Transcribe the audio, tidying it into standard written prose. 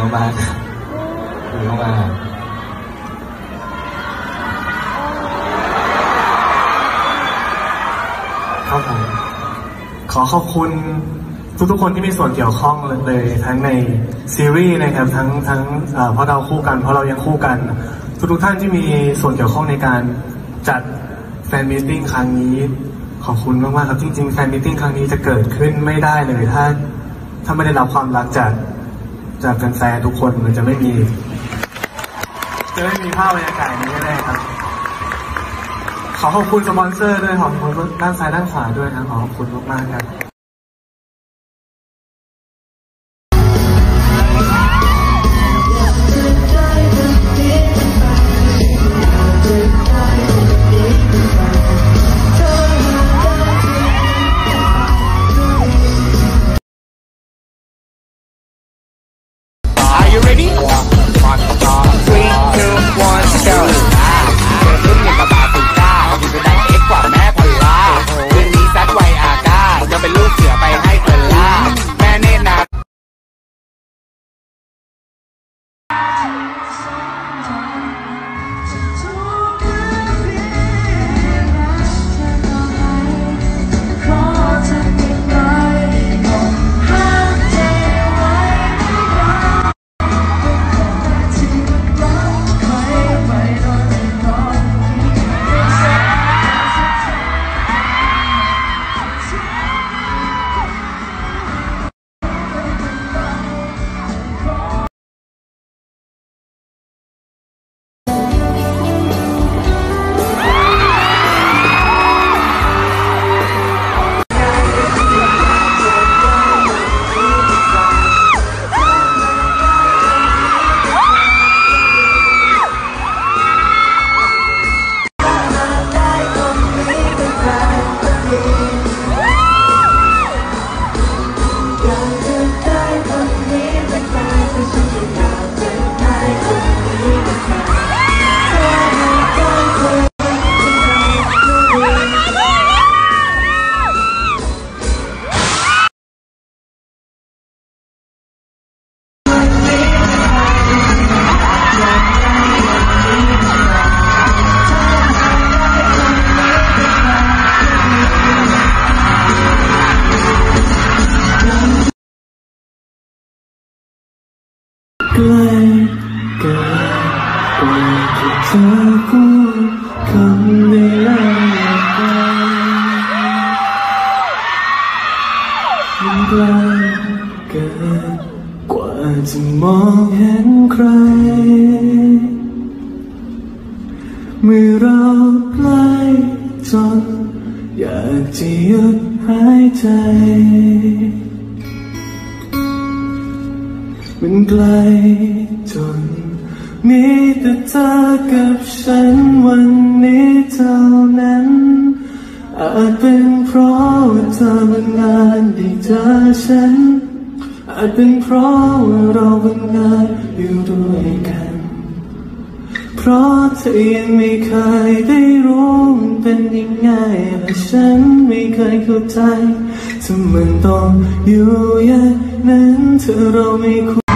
มากๆดีมากครับผมขอขอบคุณทุกๆคนที่มีส่วนเกี่ยวข้องเลยทั้งในซีรีส์นะครับทั้งเพราะเราคู่กันเพราะเรายังคู่กันทุกท่านที่มีส่วนเกี่ยวข้องในการจัดแฟนมีตติ้งครั้งนี้ขอบคุณมากๆครับจริงๆแฟนมีตติ้งครั้งนี้จะเกิดขึ้นไม่ได้เลยถ้าไม่ได้รับความรักจากแฟนๆทุกคนมันจะไม่มีภาพบรรยากาศนี้แน่ๆครับขอขอบคุณสปอนเซอร์ด้วยขอบคุณด้านซ้ายด้านขวาด้วยนะขอขอบคุณมากๆครับใกล้เกินกว่าที่เธอพูดคำได้แล้วมันใกล้เกินกว่าจะมองเห็นใครเมื่อเราใกล้จนอยากจะหยุดหายใจมันไกลจนมีแต่เธอกับฉันวันนี้เท่านั้นอาจเป็นเพราะว่าเธอบังเอิญได้เจอฉันอาจเป็นเพราะว่าเราบังเอิญอยู่ด้วยกันเพราะเธอยังไม่เคยได้รู้มันเป็นยังไงและฉันไม่เคยเข้าใจทำไมต้องอยู่อย่างนั้นเธอเราไม่